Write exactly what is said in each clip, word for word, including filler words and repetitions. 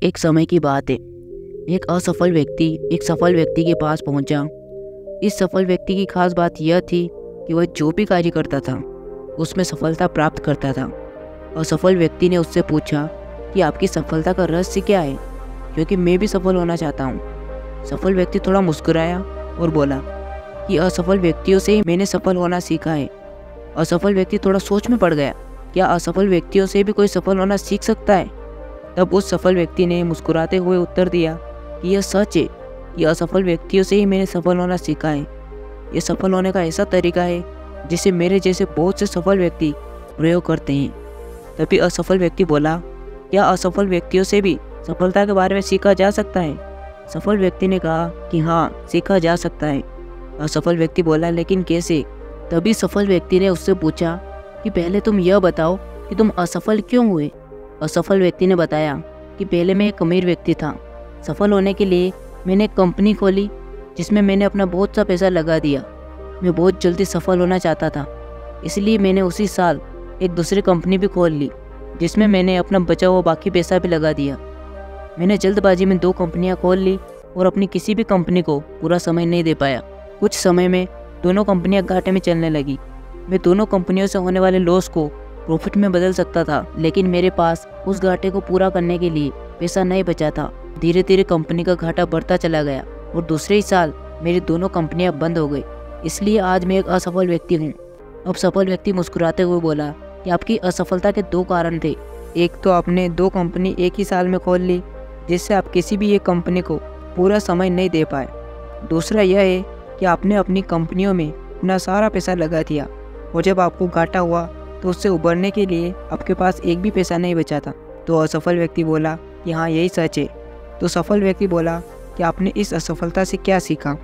एक समय की बात है। एक असफल व्यक्ति एक सफल व्यक्ति के पास पहुंचा। इस सफल व्यक्ति की खास बात यह थी कि वह जो भी कार्य करता था उसमें सफलता प्राप्त करता था। असफल व्यक्ति ने उससे पूछा कि आपकी सफलता का रहस्य क्या है, क्योंकि मैं भी सफल होना चाहता हूँ। सफल व्यक्ति थोड़ा मुस्कुराया और बोला कि असफल व्यक्तियों से ही मैंने सफल होना सीखा है। असफल व्यक्ति थोड़ा सोच में पड़ गया, क्या असफल व्यक्तियों से भी कोई सफल होना सीख सकता है? तब उस सफल व्यक्ति ने मुस्कुराते हुए उत्तर दिया कि यह सच है कि असफल व्यक्तियों से ही मैंने सफल होना सीखा है। यह सफल होने का ऐसा तरीका है जिसे मेरे जैसे बहुत से सफल व्यक्ति प्रयोग करते हैं। तभी असफल व्यक्ति बोला, क्या असफल व्यक्तियों से भी सफलता के बारे में सीखा जा सकता है? सफल व्यक्ति ने कहा कि हाँ, सीखा जा सकता है। असफल व्यक्ति बोला, लेकिन कैसे? तभी सफल व्यक्ति ने उससे पूछा कि पहले तुम यह बताओ कि तुम असफल क्यों हुए। असफल व्यक्ति ने बताया कि पहले मैं एक अमीर व्यक्ति था। सफल होने के लिए मैंने एक कंपनी खोली जिसमें मैंने अपना बहुत सा पैसा लगा दिया। मैं बहुत जल्दी सफल होना चाहता था, इसलिए मैंने उसी साल एक दूसरी कंपनी भी खोल ली जिसमें मैंने अपना बचा हुआ बाकी पैसा भी लगा दिया। मैंने जल्दबाजी में दो कंपनियां खोल ली और अपनी किसी भी कंपनी को पूरा समय नहीं दे पाया। कुछ समय में दोनों कंपनियां घाटे में चलने लगी। मैं दोनों कंपनियों से होने वाले लॉस को प्रॉफिट में बदल सकता था, लेकिन मेरे पास उस घाटे को पूरा करने के लिए पैसा नहीं बचा था। धीरे धीरे कंपनी का घाटा बढ़ता चला गया और दूसरे ही साल मेरी दोनों कंपनियां बंद हो गई। इसलिए आज मैं एक असफल व्यक्ति हूँ। अब सफल व्यक्ति मुस्कुराते हुए बोला कि आपकी असफलता के दो कारण थे। एक तो आपने दो कंपनी एक ही साल में खोल ली जिससे आप किसी भी एक कंपनी को पूरा समय नहीं दे पाए। दूसरा यह है कि आपने अपनी कंपनियों में अपना सारा पैसा लगा दिया और जब आपको घाटा हुआ तो उससे उबरने के लिए आपके पास एक भी पैसा नहीं बचा था। तो असफल व्यक्ति बोला कि हाँ, यही सच है। तो सफल व्यक्ति बोला कि आपने इस असफलता से क्या सीखा?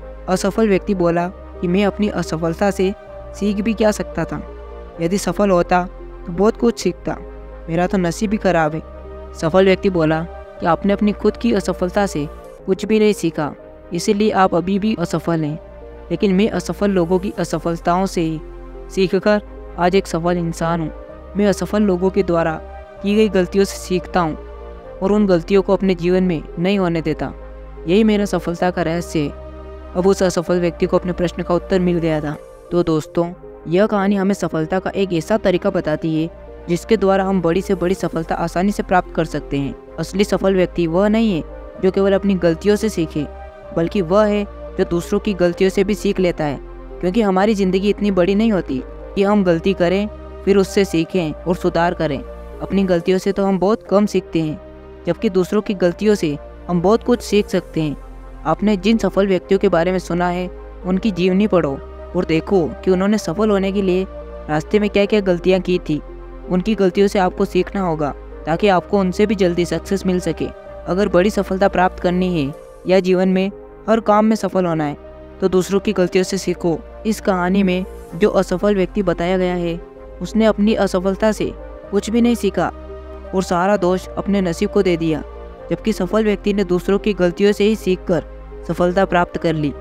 असफल व्यक्ति बोला कि मैं अपनी असफलता से सीख भी क्या सकता था। यदि सफल होता तो बहुत कुछ सीखता, मेरा तो नसीब ही खराब है। सफल व्यक्ति बोला कि आपने अपनी खुद की असफलता से कुछ भी नहीं सीखा, इसीलिए आप अभी भी असफल हैं। लेकिन मैं असफल लोगों की असफलताओं से ही सीखकर आज एक सफल इंसान हूँ। मैं असफल लोगों के द्वारा की गई गलतियों से सीखता हूँ और उन गलतियों को अपने जीवन में नहीं होने देता। यही मेरा सफलता का रहस्य है। अब उस असफल व्यक्ति को अपने प्रश्न का उत्तर मिल गया था। तो दोस्तों, यह कहानी हमें सफलता का एक ऐसा तरीका बताती है जिसके द्वारा हम बड़ी से बड़ी सफलता आसानी से प्राप्त कर सकते हैं। असली सफल व्यक्ति वह नहीं है जो केवल अपनी गलतियों से सीखे, बल्कि वह है जो दूसरों की गलतियों से भी सीख लेता है। क्योंकि हमारी ज़िंदगी इतनी बड़ी नहीं होती कि हम गलती करें फिर उससे सीखें और सुधार करें। अपनी गलतियों से तो हम बहुत कम सीखते हैं, जबकि दूसरों की गलतियों से हम बहुत कुछ सीख सकते हैं। आपने जिन सफल व्यक्तियों के बारे में सुना है उनकी जीवनी पढ़ो और देखो कि उन्होंने सफल होने के लिए रास्ते में क्या क्या गलतियाँ की थी। उनकी गलतियों से आपको सीखना होगा ताकि आपको उनसे भी जल्दी सक्सेस मिल सके। अगर बड़ी सफलता प्राप्त करनी है या जीवन में हर काम में सफल होना है तो दूसरों की गलतियों से सीखो। इस कहानी में जो असफल व्यक्ति बताया गया है उसने अपनी असफलता से कुछ भी नहीं सीखा और सारा दोष अपने नसीब को दे दिया, जबकि सफल व्यक्ति ने दूसरों की गलतियों से ही सीखकर सफलता प्राप्त कर ली।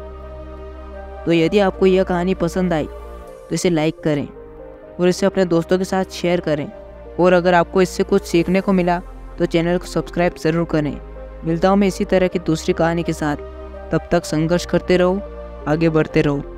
तो यदि आपको यह कहानी पसंद आई तो इसे लाइक करें और इसे अपने दोस्तों के साथ शेयर करें। और अगर आपको इससे कुछ सीखने को मिला तो चैनल को सब्सक्राइब ज़रूर करें। मिलता हूँ मैं इसी तरह की दूसरी कहानी के साथ। तब तक संघर्ष करते रहो, आगे बढ़ते रहो।